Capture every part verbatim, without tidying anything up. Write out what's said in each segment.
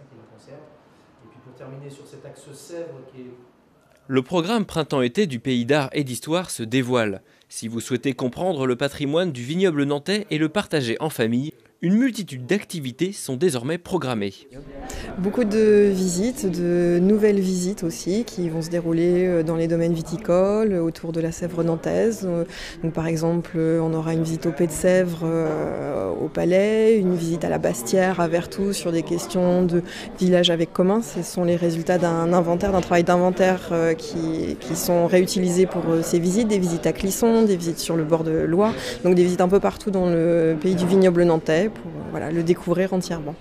qui les concerne. Et puis pour terminer sur cet axe Sèvres qui est... Le programme Printemps-été du Pays d'Art et d'Histoire se dévoile. Si vous souhaitez comprendre le patrimoine du vignoble nantais et le partager en famille, une multitude d'activités sont désormais programmées. Beaucoup de visites, de nouvelles visites aussi qui vont se dérouler dans les domaines viticoles, autour de la Sèvre nantaise. Donc, par exemple, on aura une visite au Pays de Sèvres euh, au Palais, une visite à la Bastière à Vertou sur des questions de village avec commun. Ce sont les résultats d'un inventaire, d'un travail d'inventaire euh, qui, qui sont réutilisés pour euh, ces visites, des visites à Clisson, des visites sur le bord de Loire, donc des visites un peu partout dans le pays du vignoble nantais pour euh, voilà, le découvrir entièrement.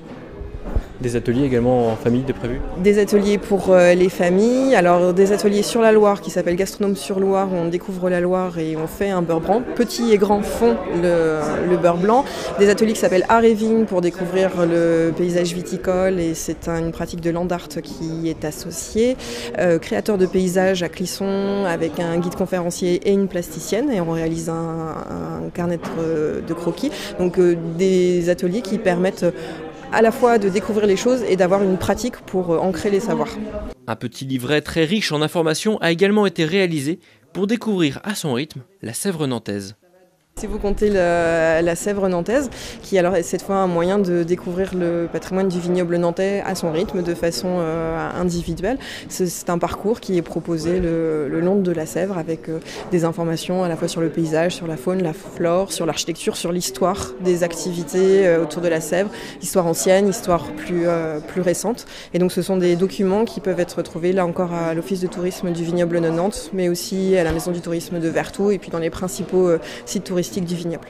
Des ateliers également en famille de prévus ? Des ateliers pour euh, les familles, alors des ateliers sur la Loire qui s'appellent Gastronome sur Loire où on découvre la Loire et on fait un beurre blanc. Petits et grands font le, le beurre blanc. Des ateliers qui s'appellent Art et Vigne pour découvrir le paysage viticole et c'est un, une pratique de land art qui est associée. Euh, créateur de paysages à Clisson avec un guide conférencier et une plasticienne et on réalise un, un carnet de, de croquis. Donc euh, des ateliers qui permettent à la fois de découvrir les choses et d'avoir une pratique pour ancrer les savoirs. Un petit livret très riche en informations a également été réalisé pour découvrir à son rythme la Sèvre nantaise. Si vous comptez la, la Sèvre nantaise, qui alors est cette fois un moyen de découvrir le patrimoine du vignoble nantais à son rythme, de façon euh, individuelle, c'est, c'est un parcours qui est proposé le, le long de la Sèvre avec euh, des informations à la fois sur le paysage, sur la faune, la flore, sur l'architecture, sur l'histoire des activités euh, autour de la Sèvre, histoire ancienne, histoire plus, euh, plus récente. Et donc ce sont des documents qui peuvent être retrouvés là encore à l'Office de tourisme du vignoble de Nantes, mais aussi à la Maison du tourisme de Vertou et puis dans les principaux euh, sites touristiques du vignoble.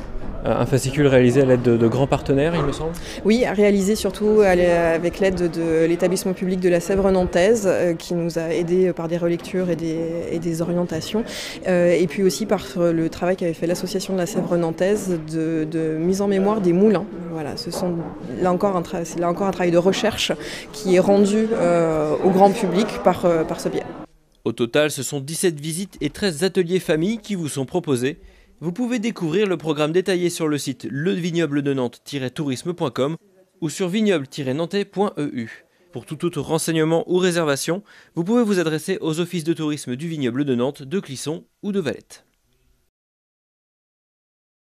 Un fascicule réalisé à l'aide de, de grands partenaires, il me semble ? Oui, réalisé surtout avec l'aide de l'établissement public de la Sèvre nantaise euh, qui nous a aidés par des relectures et des, et des orientations euh, et puis aussi par le travail qu'avait fait l'association de la Sèvre nantaise de, de mise en mémoire des moulins. Voilà, ce sont là encore un, tra- c'est là encore un travail de recherche qui est rendu euh, au grand public par, euh, par ce biais. Au total, ce sont dix-sept visites et treize ateliers famille qui vous sont proposés. Vous pouvez découvrir le programme détaillé sur le site le vignoble de nantes tiret tourisme point com ou sur vignoble tiret nantais point e u. Pour tout autre renseignement ou réservation, vous pouvez vous adresser aux offices de tourisme du vignoble de Nantes, de Clisson ou de Valette.